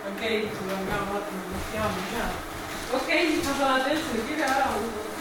okei, sul on ka vaatama, hea. okei, siis ma saan teile selle kirja ära anda.